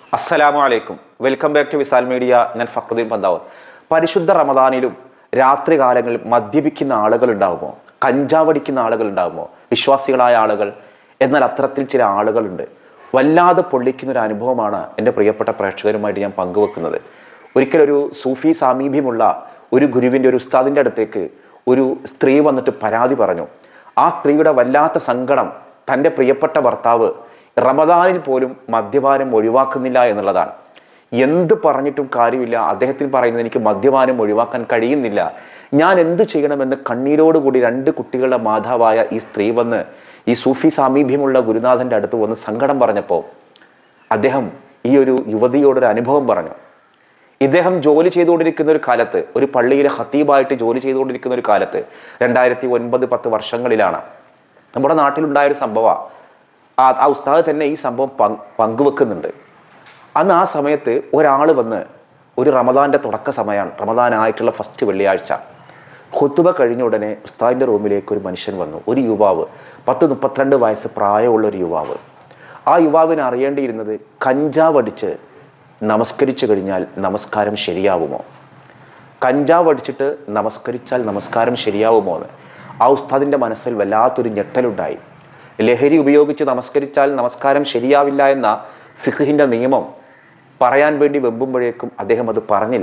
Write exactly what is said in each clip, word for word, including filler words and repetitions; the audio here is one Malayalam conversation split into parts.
അസ്സലാമു അലൈക്കും. Welcome back to Visal media. ഞാൻ ഫക്രുദ്ദീൻ പന്താവൂർ. പരിശുദ്ധ റമദാനിലും രാത്രി കാലങ്ങളിൽ മദ്യപിക്കുന്ന ആളുകൾ ഉണ്ടാകുമോ? കഞ്ചാവടിക്കുന്ന ആളുകൾ ഉണ്ടാകുമോ? വിശ്വാസികളായ ആളുകൾ. എന്നാൽ അത്തരത്തിൽ ചില ആളുകളുണ്ട്. വല്ലാതെ പൊള്ളിക്കുന്ന ഒരു അനുഭവമാണ് എൻ്റെ പ്രിയപ്പെട്ട പ്രേക്ഷകരുമായിട്ട് ഞാൻ പങ്കുവെക്കുന്നത്. ഒരിക്കലൊരു സൂഫി സാമീപ്യമുള്ള ഒരു ഗുരുവിൻ്റെ ഒരു ഉസ്താദിൻ്റെ അടുത്തേക്ക് ഒരു സ്ത്രീ വന്നിട്ട് പരാതി പറഞ്ഞു. ആ സ്ത്രീയുടെ വല്ലാത്ത സങ്കടം തൻ്റെ പ്രിയപ്പെട്ട ഭർത്താവ് റമദാനിൽ പോലും മദ്യപാനം ഒഴിവാക്കുന്നില്ല എന്നുള്ളതാണ്. എന്ത് പറഞ്ഞിട്ടും കാര്യമില്ല. അദ്ദേഹത്തിന് പറയുന്നത്, എനിക്ക് മദ്യപാനം ഒഴിവാക്കാൻ കഴിയുന്നില്ല, ഞാൻ എന്തു ചെയ്യണമെന്ന് കണ്ണീരോടുകൂടി രണ്ട് കുട്ടികളുടെ മാതാവായ ഈ സ്ത്രീ വന്ന് ഈ സൂഫി സാമീപ്യമുള്ള ഗുരുനാഥൻ്റെ അടുത്ത് വന്ന് സങ്കടം പറഞ്ഞപ്പോൾ അദ്ദേഹം ഈ ഒരു യുവതിയോടൊരു അനുഭവം പറഞ്ഞു. ഇദ്ദേഹം ജോലി ചെയ്തുകൊണ്ടിരിക്കുന്ന ഒരു കാലത്ത്, ഒരു പള്ളിയിലെ ഖത്തീബായിട്ട് ജോലി ചെയ്തുകൊണ്ടിരിക്കുന്ന ഒരു കാലത്ത്, രണ്ടായിരത്തി ഒൻപത് പത്ത് വർഷങ്ങളിലാണ് നമ്മുടെ നാട്ടിലുണ്ടായൊരു സംഭവം. ആ ആ ഉസ്താദ് തന്നെ ഈ സംഭവം പങ്ക് പങ്കുവെക്കുന്നുണ്ട്. അന്ന് ആ സമയത്ത് ഒരാൾ വന്ന്, ഒരു റമദാൻ്റെ തുടക്ക സമയമാണ്, റമദാനായിട്ടുള്ള ഫസ്റ്റ് വെള്ളിയാഴ്ച, ഖുതുബ കഴിഞ്ഞ ഉടനെ ഉസ്താദിൻ്റെ റൂമിലേക്ക് ഒരു മനുഷ്യൻ വന്നു. ഒരു യുവാവ്, പത്ത് മുപ്പത്തിരണ്ട് വയസ്സ് പ്രായമുള്ള ഒരു യുവാവ്. ആ യുവാവിന് അറിയേണ്ടിയിരുന്നത്, കഞ്ചാവ് അടിച്ച് നമസ്കരിച്ചു കഴിഞ്ഞാൽ നമസ്കാരം ശരിയാവുമോ, കഞ്ചാവ് അടിച്ചിട്ട് നമസ്കരിച്ചാൽ നമസ്കാരം ശരിയാവുമോ എന്ന് ആ ഉസ്താദിൻ്റെ മനസ്സിൽ വല്ലാത്തൊരു ഞെട്ടലുണ്ടായി. ലഹരി ഉപയോഗിച്ച് നമസ്കരിച്ചാൽ നമസ്കാരം ശരിയാവില്ല എന്ന ഫിഖ്ഹിൻ്റെ നിയമം പറയാൻ വേണ്ടി വെമ്പുമ്പോഴേക്കും അദ്ദേഹം അത് പറഞ്ഞില്ല.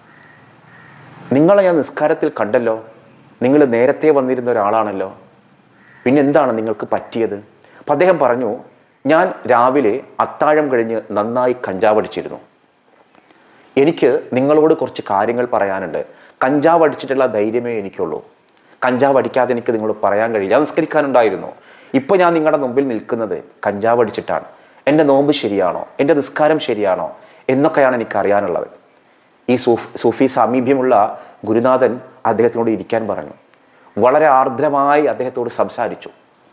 നിങ്ങളെ ഞാൻ നിസ്കാരത്തിൽ കണ്ടല്ലോ, നിങ്ങൾ നേരത്തെ വന്നിരുന്ന ഒരാളാണല്ലോ, പിന്നെ എന്താണ് നിങ്ങൾക്ക് പറ്റിയത്? അപ്പം അദ്ദേഹം പറഞ്ഞു, ഞാൻ രാവിലെ അത്താഴം കഴിഞ്ഞ് നന്നായി കഞ്ചാവ് അടിച്ചിരുന്നു. എനിക്ക് നിങ്ങളോട് കുറച്ച് കാര്യങ്ങൾ പറയാനുണ്ട്. കഞ്ചാവ് അടിച്ചിട്ടുള്ള ധൈര്യമേ എനിക്കുള്ളൂ. കഞ്ചാവ് അടിക്കാതെ എനിക്ക് നിങ്ങളോട് പറയാൻ കഴിയില്ല. നമസ്കരിക്കാനുണ്ടായിരുന്നു. ഇപ്പോൾ ഞാൻ നിങ്ങളുടെ മുമ്പിൽ നിൽക്കുന്നത് കഞ്ചാവ് അടിച്ചിട്ടാണ്. എൻ്റെ നോമ്പ് ശരിയാണോ, എൻ്റെ നിസ്കാരം ശരിയാണോ എന്നൊക്കെയാണ് എനിക്ക് അറിയാനുള്ളത്. ഈ സൂഫ് സൂഫി സാമീപ്യമുള്ള ഗുരുനാഥൻ അദ്ദേഹത്തിനോട് ഇരിക്കാൻ പറഞ്ഞു. വളരെ ആർദ്രമായി അദ്ദേഹത്തോട് സംസാരിച്ചു.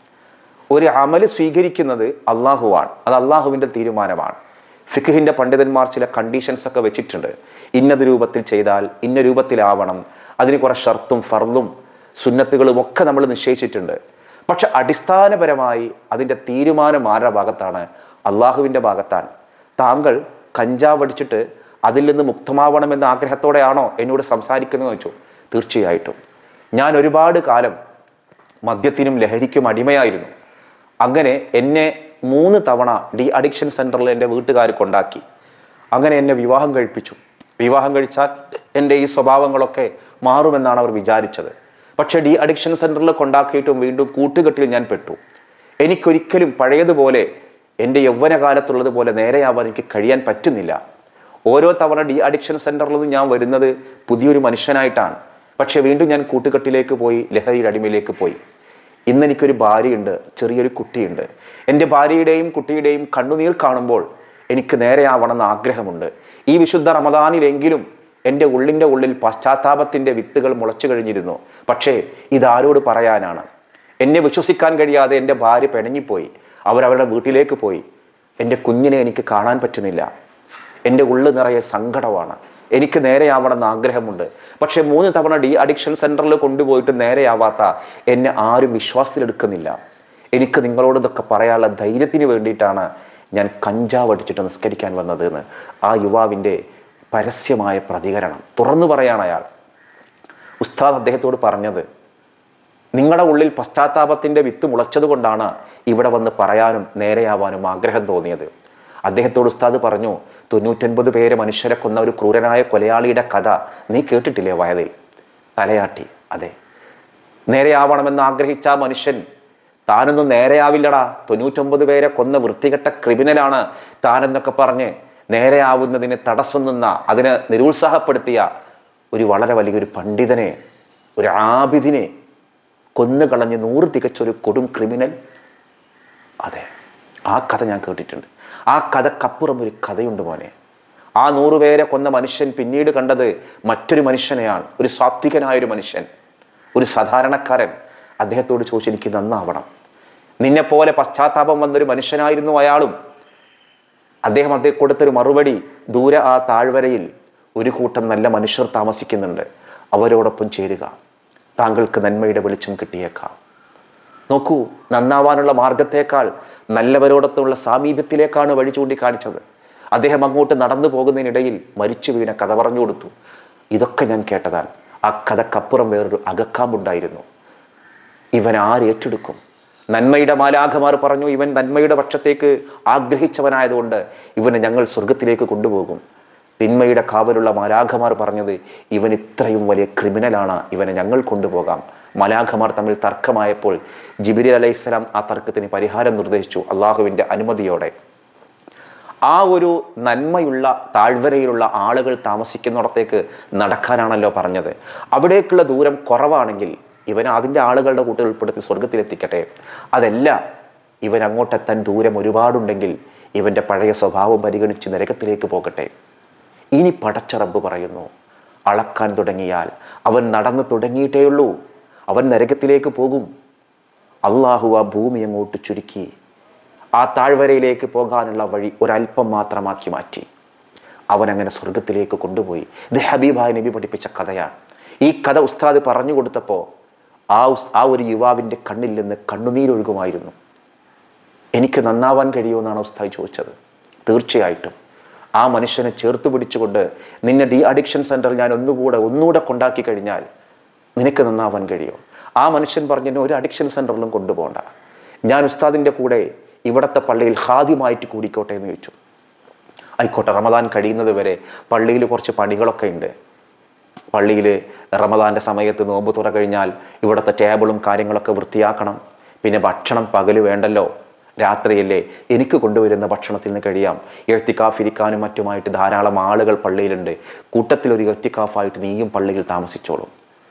ഒരു അമല് സ്വീകരിക്കുന്നത് അള്ളാഹുവാണ്, അത് അള്ളാഹുവിൻ്റെ തീരുമാനമാണ്. ഫിഖ്ഹിൻ്റെ പണ്ഡിതന്മാർ ചില കണ്ടീഷൻസ് ഒക്കെ വെച്ചിട്ടുണ്ട്. ഇന്നത് രൂപത്തിൽ ചെയ്താൽ ഇന്ന രൂപത്തിലാവണം, അതിന് കുറെ ഷർത്തും ഫർളും സുന്നത്തുകളും ഒക്കെ നമ്മൾ നിശ്ചയിച്ചിട്ടുണ്ട്. പക്ഷെ അടിസ്ഥാനപരമായി അതിൻ്റെ തീരുമാനം ആരുടെ ഭാഗത്താണ്? അള്ളാഹുവിൻ്റെ ഭാഗത്താണ്. താങ്കൾ കഞ്ചാവ് അടിച്ചിട്ട് അതിൽ നിന്ന് മുക്തമാവണമെന്ന ആഗ്രഹത്തോടെയാണോ എന്നോട് സംസാരിക്കുന്നത് വെച്ചു. തീർച്ചയായിട്ടും ഞാൻ ഒരുപാട് കാലം മദ്യത്തിനും ലഹരിക്കും അടിമയായിരുന്നു. അങ്ങനെ എന്നെ മൂന്ന് തവണ ഡി അഡിക്ഷൻ സെൻറ്ററിൽ എൻ്റെ വീട്ടുകാർ കൊണ്ടാക്കി. അങ്ങനെ എന്നെ വിവാഹം കഴിപ്പിച്ചു. വിവാഹം കഴിച്ചാൽ എൻ്റെ ഈ സ്വഭാവങ്ങളൊക്കെ മാറുമെന്നാണ് അവർ വിചാരിച്ചത്. പക്ഷേ ഡി അഡിക്ഷൻ സെൻറ്ററിൽ കൊണ്ടാക്കിയിട്ടും വീണ്ടും കൂട്ടുകെട്ടിൽ ഞാൻ പെട്ടു. എനിക്കൊരിക്കലും പഴയതുപോലെ എൻ്റെ യൗവനകാലത്തുള്ളതുപോലെ നേരെയാവാൻ എനിക്ക് കഴിയാൻ പറ്റുന്നില്ല. ഓരോ തവണ ഡി അഡിക്ഷൻ സെൻറ്ററിൽ നിന്ന് ഞാൻ വരുന്നത് പുതിയൊരു മനുഷ്യനായിട്ടാണ്. പക്ഷേ വീണ്ടും ഞാൻ കൂട്ടുകെട്ടിലേക്ക് പോയി, ലഹരിയുടെ അടിമയിലേക്ക് പോയി. ഇന്ന് എനിക്കൊരു ഭാര്യയുണ്ട്, ചെറിയൊരു കുട്ടിയുണ്ട്. എൻ്റെ ഭാര്യയുടെയും കുട്ടിയുടെയും കണ്ണുനീർ കാണുമ്പോൾ എനിക്ക് നേരെയാവണമെന്ന് ആഗ്രഹമുണ്ട്. ഈ വിശുദ്ധ റമദാനിലെങ്കിലും എൻ്റെ ഉള്ളിൻ്റെ ഉള്ളിൽ പശ്ചാത്താപത്തിൻ്റെ വിത്തുകൾ മുളച്ചു കഴിഞ്ഞിരുന്നു. പക്ഷേ ഇതാരോട് പറയാനാണ്? എന്നെ വിശ്വസിക്കാൻ കഴിയാതെ എൻ്റെ ഭാര്യ പിണങ്ങിപ്പോയി. അവരവരുടെ വീട്ടിലേക്ക് പോയി. എൻ്റെ കുഞ്ഞിനെ എനിക്ക് കാണാൻ പറ്റുന്നില്ല. എൻ്റെ ഉള്ളു നിറയെ സങ്കടമാണ്. എനിക്ക് നേരെയാവണമെന്ന് ആഗ്രഹമുണ്ട്. പക്ഷെ മൂന്ന് തവണ ഡി അഡിക്ഷൻ സെൻറ്ററിൽ കൊണ്ടുപോയിട്ട് നേരെയാവാത്ത എന്നെ ആരും വിശ്വാസത്തിലെടുക്കുന്നില്ല. എനിക്ക് നിങ്ങളോട് ഇതൊക്കെ പറയാനുള്ള ധൈര്യത്തിന് വേണ്ടിയിട്ടാണ് ഞാൻ കഞ്ചാവ് അടിച്ചിട്ട് നിസ്കരിക്കാൻ വന്നത് എന്ന് ആ യുവാവിൻ്റെ പരസ്യമായ പ്രതികരണം. തുറന്നു പറയാണ് അയാൾ. ഉസ്താദ് അദ്ദേഹത്തോട് പറഞ്ഞത്, നിങ്ങളുടെ ഉള്ളിൽ പശ്ചാത്താപത്തിൻ്റെ വിത്ത് മുളച്ചത് കൊണ്ടാണ് ഇവിടെ വന്ന് പറയാനും നേരെയാവാനും ആഗ്രഹം തോന്നിയത്. അദ്ദേഹത്തോട് ഉസ്താദ് പറഞ്ഞു, തൊണ്ണൂറ്റൊൻപത് പേര് മനുഷ്യരെ കൊന്ന ഒരു ക്രൂരനായ കൊലയാളിയുടെ കഥ നീ കേട്ടിട്ടില്ലേ വയതിൽ? തലയാട്ടി. അതെ, നേരെയാവണമെന്ന് ആഗ്രഹിച്ച മനുഷ്യൻ താനൊന്നും നേരെയാവില്ലടാ, തൊണ്ണൂറ്റൊമ്പത് പേരെ കൊന്ന വൃത്തികെട്ട ക്രിമിനലാണ് താനെന്നൊക്കെ പറഞ്ഞ് നേരെയാവുന്നതിന് തടസ്സം നിന്ന, അതിനെ നിരുത്സാഹപ്പെടുത്തിയ ഒരു വളരെ വലിയൊരു പണ്ഡിതനെ, ഒരു ആബിദിനെ കൊന്നുകളഞ്ഞ് നൂറ് തികച്ചൊരു കൊടും ക്രിമിനൽ. അതെ, ആ കഥ ഞാൻ കേട്ടിട്ടുണ്ട്. ആ കഥക്കപ്പുറം ഒരു കഥയുണ്ട് മോനെ. ആ നൂറുപേരെ കൊന്ന മനുഷ്യൻ പിന്നീട് കണ്ടത് മറ്റൊരു മനുഷ്യനെയാണ്, ഒരു സാത്വികനായൊരു മനുഷ്യൻ, ഒരു സാധാരണക്കാരൻ. അദ്ദേഹത്തോട് ചോദിച്ചു, എനിക്ക് നന്നാവണം. നിന്നെപ്പോലെ പശ്ചാത്താപം വന്നൊരു മനുഷ്യനായിരുന്നു അയാളും. അദ്ദേഹം അദ്ദേഹം കൊടുത്തൊരു മറുപടി, ദൂരെ ആ താഴ്വരയിൽ ഒരു കൂട്ടം നല്ല മനുഷ്യർ താമസിക്കുന്നുണ്ട്, അവരോടൊപ്പം ചേരുക, താങ്കൾക്ക് നന്മയുടെ വെളിച്ചം കിട്ടിയേക്കാം. നോക്കൂ, നന്നാവാനുള്ള മാർഗത്തേക്കാൾ നല്ലവരോടൊപ്പമുള്ള സാമീപ്യത്തിലേക്കാണ് വഴി ചൂണ്ടിക്കാണിച്ചത്. അദ്ദേഹം അങ്ങോട്ട് നടന്നു പോകുന്നതിനിടയിൽ മരിച്ചു വീണ കഥ പറഞ്ഞു കൊടുത്തു. ഇതൊക്കെ ഞാൻ കേട്ടതാണ്. ആ കഥക്കപ്പുറം വേറൊരു അകക്കാമ്പുണ്ടായിരുന്നു. ഇവൻ ആരേറ്റെടുക്കും? നന്മയുടെ മാലാഖമാർ പറഞ്ഞു, ഇവൻ നന്മയുടെ പക്ഷത്തേക്ക് ആഗ്രഹിച്ചവനായതുകൊണ്ട് ഇവനെ ഞങ്ങൾ സ്വർഗത്തിലേക്ക് കൊണ്ടുപോകും. തിന്മയുടെ കാവലുള്ള മാലാഖമാർ പറഞ്ഞത്, ഇവൻ ഇത്രയും വലിയ ക്രിമിനലാണ്, ഇവനെ ഞങ്ങൾ കൊണ്ടുപോകാം. മാലാഖമാർ തമ്മിൽ തർക്കമായപ്പോൾ ജിബ്രീൽ അലൈഹിസ്സലാം ആ തർക്കത്തിന് പരിഹാരം നിർദ്ദേശിച്ചു അള്ളാഹുവിൻ്റെ അനുമതിയോടെ. ആ ഒരു നന്മയുള്ള താഴ്വരയിലുള്ള ആളുകൾ താമസിക്കുന്നിടത്തേക്ക് നടക്കാനാണല്ലോ പറഞ്ഞത്. അവിടേക്കുള്ള ദൂരം കുറവാണെങ്കിൽ ഇവൻ അതിൻ്റെ ആളുകളുടെ കൂട്ടിൽ ഉൾപ്പെടുത്തി സ്വർഗത്തിലെത്തിക്കട്ടെ. അതല്ല, ഇവൻ അങ്ങോട്ടെത്താൻ ദൂരം ഒരുപാടുണ്ടെങ്കിൽ ഇവൻ്റെ പഴയ സ്വഭാവം പരിഗണിച്ച് നരകത്തിലേക്ക് പോകട്ടെ. ഇനി പടച്ച റബ്ബ് പറയുന്നു, അളക്കാൻ തുടങ്ങിയാൽ അവൻ നടന്നു തുടങ്ങിയിട്ടേയുള്ളൂ, അവൻ നരകത്തിലേക്ക് പോകും. അള്ളാഹു ആ ഭൂമി അങ്ങോട്ട് ചുരുക്കി ആ താഴ്വരയിലേക്ക് പോകാനുള്ള വഴി ഒരല്പം മാത്രമാക്കി മാറ്റി. അവൻ അങ്ങനെ സ്വർഗത്തിലേക്ക് കൊണ്ടുപോയി. ഇത് ഹബീബായ നബി പഠിപ്പിച്ച കഥയാണ്. ഈ കഥ ഉസ്താദ് പറഞ്ഞു കൊടുത്തപ്പോൾ ആ ആ ഒരു യുവാവിൻ്റെ കണ്ണിൽ നിന്ന് കണ്ണുനീരൊഴുകുമായിരുന്നു. എനിക്ക് നന്നാവാൻ കഴിയുമെന്നാണ് ഉസ്താദ് ചോദിച്ചത്. തീർച്ചയായിട്ടും ആ മനുഷ്യനെ ചേർത്ത് പിടിച്ചുകൊണ്ട്, നിന്നെ ഡി അഡിക്ഷൻ സെൻറ്ററിൽ ഞാൻ ഒന്നുകൂടെ ഒന്നുകൂടെ കൊണ്ടാക്കി കഴിഞ്ഞാൽ നിനക്ക് നന്നാവാൻ കഴിയും. ആ മനുഷ്യൻ പറഞ്ഞു, എന്നെ ഒരു അഡിക്ഷൻ സെൻറ്ററിലും കൊണ്ടുപോകണ്ട, ഞാൻ ഉസ്താദിൻ്റെ കൂടെ ഇവിടുത്തെ പള്ളിയിൽ ഹാദ്യമായിട്ട് കൂടിക്കോട്ടെ എന്ന് ചോദിച്ചു. ആയിക്കോട്ടെ, റമദാൻ കഴിയുന്നത് വരെ പള്ളിയിൽ കുറച്ച് പണികളൊക്കെ ഉണ്ട്. പള്ളിയിൽ റമദാൻ്റെ സമയത്ത് നോമ്പ് തുറ കഴിഞ്ഞാൽ ഇവിടുത്തെ ടേബിളും കാര്യങ്ങളൊക്കെ വൃത്തിയാക്കണം. പിന്നെ ഭക്ഷണം പകല് വേണ്ടല്ലോ, രാത്രിയല്ലേ, എനിക്ക് കൊണ്ടുവരുന്ന ഭക്ഷണത്തിൽ നിന്ന് കഴിയാം. എഴുത്തിക്കാഫിരിക്കാനും മറ്റുമായിട്ട് ധാരാളം ആളുകൾ പള്ളിയിലുണ്ട്, കൂട്ടത്തിലൊരു എഴുത്തിക്കാഫായിട്ട് നീയും പള്ളിയിൽ താമസിച്ചോളും.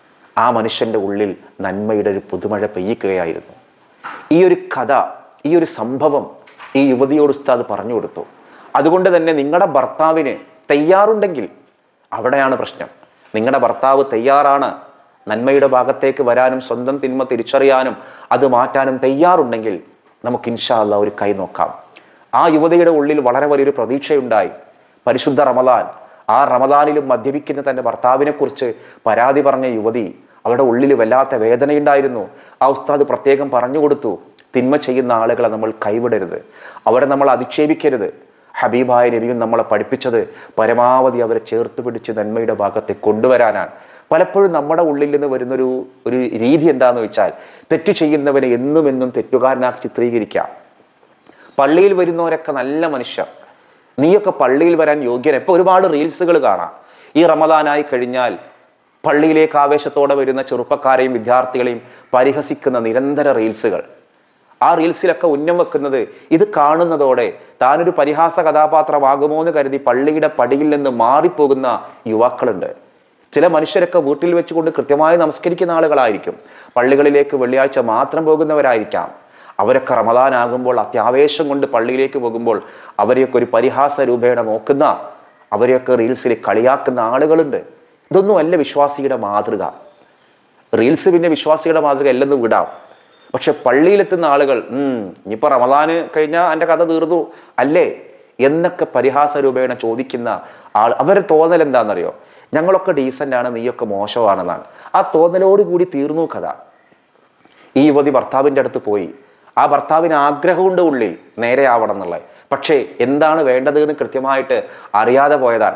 ആ മനുഷ്യൻ്റെ ഉള്ളിൽ നന്മയുടെ ഒരു പുതുമഴ പെയ്യിക്കുകയായിരുന്നു. ഈ ഒരു കഥ, ഈ ഒരു സംഭവം ഈ യുവതിയോട് ഉസ്താദ് പറഞ്ഞു കൊടുത്തു. അതുകൊണ്ട് തന്നെ നിങ്ങളുടെ ഭർത്താവിന് തയ്യാറുണ്ടെങ്കിൽ, അവിടെയാണ് പ്രശ്നം. നിങ്ങളുടെ ഭർത്താവ് തയ്യാറാണ്, നന്മയുടെ ഭാഗത്തേക്ക് വരാനും സ്വന്തം തിന്മ തിരിച്ചറിയാനും അത് മാറ്റാനും തയ്യാറുണ്ടെങ്കിൽ നമുക്ക് ഇൻഷാ അല്ലാഹ് ഒരു കൈ നോക്കാം. ആ യുവതിയുടെ ഉള്ളിൽ വളരെ വലിയൊരു പ്രതീക്ഷയുണ്ടായി. പരിശുദ്ധ റമദാൻ, ആ റമദാനിലും മദ്യപിക്കുന്ന തൻ്റെ ഭർത്താവിനെ കുറിച്ച് പരാതി പറഞ്ഞ യുവതി, അവരുടെ ഉള്ളിൽ വല്ലാത്ത വേദനയുണ്ടായിരുന്നു. ആ ഉസ്താദ് പ്രത്യേകം പറഞ്ഞു കൊടുത്തു, തിന്മ ചെയ്യുന്ന ആളുകളെ നമ്മൾ കൈവിടരുത്, അവരെ നമ്മൾ അധിക്ഷേപിക്കരുത്. ഹബീബായ നബിയും നമ്മളെ പഠിപ്പിച്ചത് പരമാവധി അവരെ ചേർത്ത് പിടിച്ച് നന്മയുടെ ഭാഗത്തെ കൊണ്ടുവരാനാണ്. പലപ്പോഴും നമ്മുടെ ഉള്ളിൽ നിന്ന് വരുന്നൊരു ഒരു രീതി എന്താന്ന് വെച്ചാൽ, തെറ്റ് ചെയ്യുന്നവനെ എന്നും എന്നും തെറ്റുകാരനാക്കി ചിത്രീകരിക്കാം. പള്ളിയിൽ വരുന്നവരൊക്കെ നല്ല മനുഷ്യർ, നീയൊക്കെ പള്ളിയിൽ വരാൻ യോഗ്യൻ. ഇപ്പോൾ ഒരുപാട് റീൽസുകൾ കാണാം. ഈ റമദാനായി കഴിഞ്ഞാൽ പള്ളിയിലേക്ക് ആവേശത്തോടെ വരുന്ന ചെറുപ്പക്കാരെയും വിദ്യാർത്ഥികളെയും പരിഹസിക്കുന്ന നിരന്തര റീൽസുകൾ. ആ റീൽസിലൊക്കെ ഉന്നം വെക്കുന്നത്, ഇത് കാണുന്നതോടെ താനൊരു പരിഹാസ കഥാപാത്രമാകുമോ എന്ന് കരുതി പള്ളിയുടെ പടിയിൽ നിന്ന് മാറിപ്പോകുന്ന യുവാക്കളുണ്ട്. ചില മനുഷ്യരൊക്കെ വീട്ടിൽ വെച്ചുകൊണ്ട് കൃത്യമായി നമസ്കരിക്കുന്ന ആളുകളായിരിക്കും, പള്ളികളിലേക്ക് വെള്ളിയാഴ്ച മാത്രം പോകുന്നവരായിരിക്കാം. അവരൊക്കെ റമദാനാകുമ്പോൾ അത്യാവേശം കൊണ്ട് പള്ളിയിലേക്ക് പോകുമ്പോൾ അവരെയൊക്കെ ഒരു പരിഹാസ രൂപേണ നോക്കുന്ന, അവരെയൊക്കെ റീൽസിൽ കളിയാക്കുന്ന ആളുകളുണ്ട്. ഇതൊന്നും അല്ല വിശ്വാസിയുടെ മാതൃക. റീൽസ് പിന്നെ വിശ്വാസിയുടെ മാതൃക അല്ലെന്ന് വിടാം. പക്ഷെ പള്ളിയിലെത്തുന്ന ആളുകൾ ഉം ഇനിയിപ്പോൾ റമദാന് കഴിഞ്ഞാൽ എൻ്റെ കഥ തീർന്നു അല്ലേ എന്നൊക്കെ പരിഹാസ രൂപേണ ചോദിക്കുന്ന ആൾ, അവരുടെ തോന്നൽ എന്താണെന്നറിയോ? ഞങ്ങളൊക്കെ ഡീസൻ്റ് ആണ്, നീയൊക്കെ മോശമാണെന്നാണ്. ആ തോന്നലോടുകൂടി തീർന്നു കഥ. ഈ യുവതി ഭർത്താവിൻ്റെ അടുത്ത് പോയി. ആ ഭർത്താവിന് ആഗ്രഹമുണ്ട് ഉള്ളിൽ നേരെ ആവണം എന്നുള്ളത്, പക്ഷേ എന്താണ് വേണ്ടത് എന്ന് കൃത്യമായിട്ട് അറിയാതെ പോയതാണ്.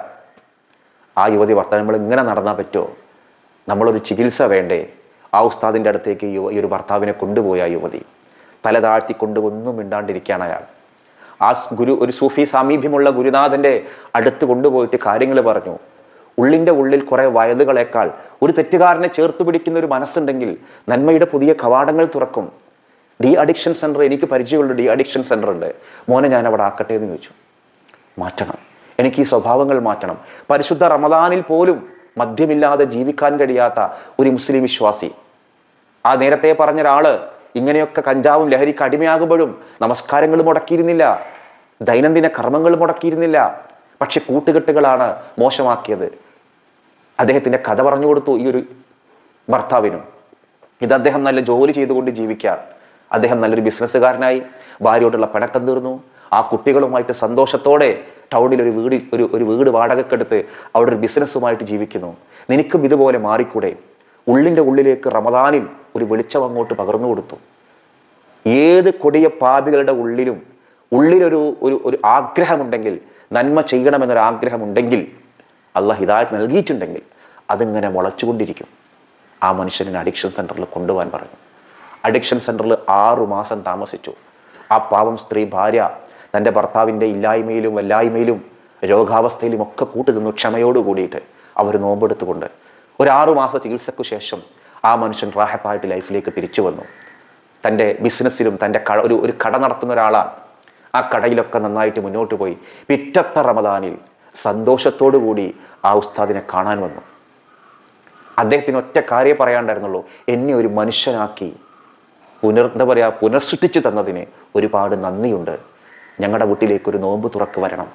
ആ യുവതി ഭർത്താവ്, നമ്മൾ ഇങ്ങനെ നടന്നാൽ പറ്റുമോ, നമ്മളൊരു ചികിത്സ വേണ്ടേ? ആ ഉസ്താദിൻ്റെ അടുത്തേക്ക് യുവ ഈ ഒരു ഭർത്താവിനെ കൊണ്ടുപോയി. ആ യുവതി തല താഴ്ത്തിക്കൊണ്ട് ഒന്നും മിണ്ടാണ്ടിരിക്കുകയാണ് അയാൾ. ആ ഗുരു ഒരു സൂഫി സാമീപ്യമുള്ള ഗുരുനാഥൻ്റെ അടുത്ത് കൊണ്ടുപോയിട്ട് കാര്യങ്ങൾ പറഞ്ഞു. ഉള്ളിൻ്റെ ഉള്ളിൽ കുറേ വയലുകളേക്കാൾ ഒരു തെറ്റുകാരനെ ചേർത്ത് പിടിക്കുന്ന ഒരു മനസ്സുണ്ടെങ്കിൽ നന്മയുടെ പുതിയ കവാടങ്ങൾ തുറക്കും. ഡി അഡിക്ഷൻ സെൻറ്റർ എനിക്ക് പരിചയമുള്ള ഡി അഡിക്ഷൻ സെൻറ്റർ ഉണ്ട്, മോനെ ഞാൻ അവിടെ ആക്കട്ടെ എന്ന് ചോദിച്ചു. മാറ്റണം, എനിക്ക് ഈ സ്വഭാവങ്ങൾ മാറ്റണം. പരിശുദ്ധ റമദാനിൽ പോലും മദ്യമില്ലാതെ ജീവിക്കാൻ കഴിയാത്ത ഒരു മുസ്ലിം വിശ്വാസി, ആ നേരത്തെ പറഞ്ഞ ഒരാള് ഇങ്ങനെയൊക്കെ കഞ്ചാവും ലഹരിക്ക് അടിമയാകുമ്പോഴും നമസ്കാരങ്ങൾ മുടക്കിയിരുന്നില്ല, ദൈനംദിന കർമ്മങ്ങൾ മുടക്കിയിരുന്നില്ല. പക്ഷെ കൂട്ടുകെട്ടുകളാണ് മോശമാക്കിയത്. അദ്ദേഹത്തിൻ്റെ കഥ പറഞ്ഞു കൊടുത്തു ഈ ഒരു ഭർത്താവിനും. ഇത് അദ്ദേഹം നല്ല ജോലി ചെയ്തുകൊണ്ട് ജീവിക്കാൻ, അദ്ദേഹം നല്ലൊരു ബിസിനസ്സുകാരനായി, ഭാര്യയോടുള്ള പിണക്കം തീർന്നു. ആ കുട്ടികളുമായിട്ട് സന്തോഷത്തോടെ ടൗണിൽ ഒരു വീട് ഒരു ഒരു വീട് വാടകക്കെടുത്ത് അവിടെ ഒരു ബിസിനസ്സുമായിട്ട് ജീവിക്കുന്നു. നിനക്കും ഇതുപോലെ മാറിക്കൂടെ? ഉള്ളിൻ്റെ ഉള്ളിലേക്ക് റമദാനിൽ ഒരു വെളിച്ചം അങ്ങോട്ട് പകർന്നു കൊടുത്തു. ഏത് കൊടിയ പാപികളുടെ ഉള്ളിലും ഉള്ളിലൊരു ഒരു ഒരു ആഗ്രഹമുണ്ടെങ്കിൽ നന്മ ചെയ്യണമെന്നൊരാഗ്രഹമുണ്ടെങ്കിൽ, അള്ളാഹ് ഹിദായത്ത് നൽകിയിട്ടുണ്ടെങ്കിൽ അതിങ്ങനെ മുളച്ചുകൊണ്ടിരിക്കും. ആ മനുഷ്യനെ അഡിക്ഷൻ സെൻറ്ററിൽ കൊണ്ടുപോകാൻ പറഞ്ഞു. അഡിക്ഷൻ സെൻറ്ററിൽ ആറു മാസം താമസിച്ചു. ആ പാവം സ്ത്രീ ഭാര്യ തൻ്റെ ഭർത്താവിൻ്റെ ഇല്ലായ്മയിലും വല്ലായ്മയിലും രോഗാവസ്ഥയിലും ഒക്കെ കൂട്ടുനിന്നു ക്ഷമയോട് കൂടിയിട്ട് അവർ നോമ്പെടുത്തുകൊണ്ട്. ഒരു ആറു മാസ ചികിത്സയ്ക്കു ശേഷം ആ മനുഷ്യൻ റാഹത്തായിട്ട് ലൈഫിലേക്ക് തിരിച്ചു വന്നു. തൻ്റെ ബിസിനസ്സിലും തൻ്റെ കട ഒരു ഒരു കട നടത്തുന്ന ഒരാളാണ്. ആ കടയിലൊക്കെ നന്നായിട്ട് മുന്നോട്ട് പോയി. പിറ്റത്തെ റമദാനിൽ സന്തോഷത്തോടു കൂടി ആ ഉസ്താദിനെ കാണാൻ വന്നു. അദ്ദേഹത്തിന് ഒറ്റ കാര്യം പറയാണ്ടായിരുന്നുള്ളൂ, എന്നെ ഒരു മനുഷ്യനാക്കി പുനർ എന്താ പറയുക പുനർസൃഷ്ടിച്ചു തന്നതിന് ഒരുപാട് നന്ദിയുണ്ട്. ഞങ്ങളുടെ വീട്ടിലേക്ക് ഒരു നോമ്പ് തുറക്ക് വരണം.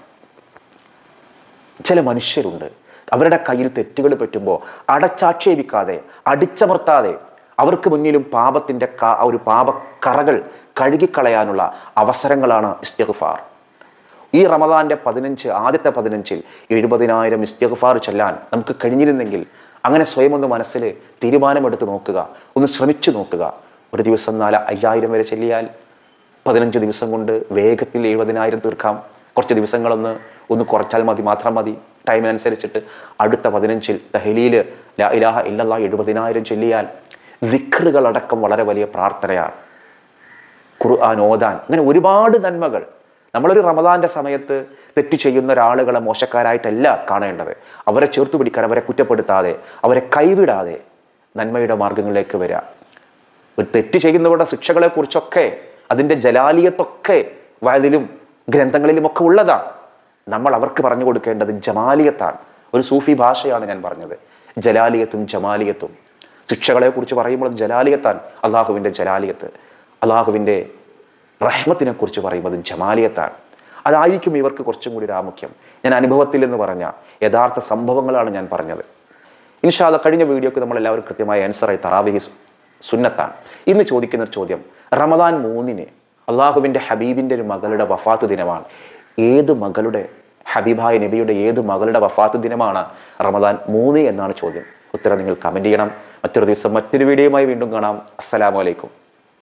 ചില മനുഷ്യരുണ്ട്, അവരുടെ കയ്യിൽ തെറ്റുകൾ പറ്റുമ്പോൾ അടച്ചാക്ഷേപിക്കാതെ അടിച്ചമർത്താതെ അവർക്ക് മുന്നിലും പാപത്തിൻ്റെ ഒരു പാപക്കറകൾ കഴുകിക്കളയാനുള്ള അവസരങ്ങളാണ് ഇസ്തിഗ്ഫാർ. ഈ റമദാന്റെ പതിനഞ്ച് ആദ്യത്തെ പതിനഞ്ചിൽ എഴുപതിനായിരം ഇസ്തിഗ്ഫാർ ചൊല്ലാൻ നമുക്ക് കഴിഞ്ഞിരുന്നെങ്കിൽ അങ്ങനെ സ്വയം ഒന്ന് മനസ്സിൽ തീരുമാനമെടുത്ത് നോക്കുക, ഒന്ന് ശ്രമിച്ചു നോക്കുക. ഒരു ദിവസം നാല് അയ്യായിരം വരെ ചൊല്ലിയാൽ പതിനഞ്ച് ദിവസം കൊണ്ട് വേഗത്തിൽ എഴുപതിനായിരം തീർക്കാം. കുറച്ച് ദിവസങ്ങളൊന്ന് ഒന്ന് കുറച്ചാൽ മതി, മാത്രം മതി. ടൈമിനനുസരിച്ചിട്ട് അടുത്ത പതിനഞ്ചിൽ തഹ്ലീൽ ലാ ഇലാഹ ഇല്ലല്ലാഹ് എഴുപതിനായിരം ചൊല്ലിയാൽ ദിക്റുകളടക്കം വളരെ വലിയ പ്രാർത്ഥനയാണ്. ഖുർആൻ ഓതാൻ, അങ്ങനെ ഒരുപാട് നന്മകൾ. നമ്മളൊരു റമദാന്റെ സമയത്ത് തെറ്റ് ചെയ്യുന്ന ഒരാളുകളെ മോശക്കാരായിട്ടല്ല കാണേണ്ടത്. അവരെ ചേർത്ത് പിടിക്കാൻ, അവരെ കുറ്റപ്പെടുത്താതെ, അവരെ കൈവിടാതെ നന്മയുടെ മാർഗങ്ങളിലേക്ക് വരിക. ഒരു തെറ്റ് ചെയ്യുന്നവരുടെ ശിക്ഷകളെ കുറിച്ചൊക്കെ അതിൻ്റെ ജലാലിയത്തൊക്കെ വയലിലും ഗ്രന്ഥങ്ങളിലും ഒക്കെ ഉള്ളതാണ്. നമ്മൾ അവർക്ക് പറഞ്ഞു കൊടുക്കേണ്ടത് ജമാലിയത്താണ്. ഒരു സൂഫി ഭാഷയാണ് ഞാൻ പറഞ്ഞത്. ജലാലിയത്തും ജമാലിയത്തും. ശിക്ഷകളെ കുറിച്ച് പറയുമ്പോൾ ജലാലിയത്താണ്, അള്ളാഹുവിൻ്റെ ജലാലിയത്ത്. അള്ളാഹുവിൻ്റെ റഹ്മത്തിനെ കുറിച്ച് പറയുന്നത് ജമാലിയത്താണ്. അതായിരിക്കും ഇവർക്ക് കുറച്ചും കൂടി പ്രാമുഖ്യം. ഞാൻ അനുഭവത്തിൽ എന്ന് പറഞ്ഞ യഥാർത്ഥ സംഭവങ്ങളാണ് ഞാൻ പറഞ്ഞത്. ഇൻഷാ അല്ലാഹ് കഴിഞ്ഞ വീഡിയോക്ക് നമ്മൾ എല്ലാവരും കൃത്യമായ ആൻസറായി തറാവീഹ് സുന്നത്താണ്. ഇന്ന് ചോദിക്കുന്ന ഒരു ചോദ്യം, റമദാൻ മൂന്നിന് അള്ളാഹുവിൻ്റെ ഹബീബിൻ്റെ ഒരു മകളുടെ വഫാത്ത് ദിനമാണ്. ഏത് മകളുടെ, ഹബീബായ നബിയുടെ ഏത് മകളുടെ വഫാത്ത് ദിനമാണ് റമദാൻ മൂന്ന് എന്നാണ് ചോദ്യം. ഉത്തരം നിങ്ങൾ കമൻറ്റ് ചെയ്യണം. മറ്റൊരു ദിവസം മറ്റൊരു വീഡിയോയുമായി വീണ്ടും കാണാം. അസ്സലാമു അലൈക്കും.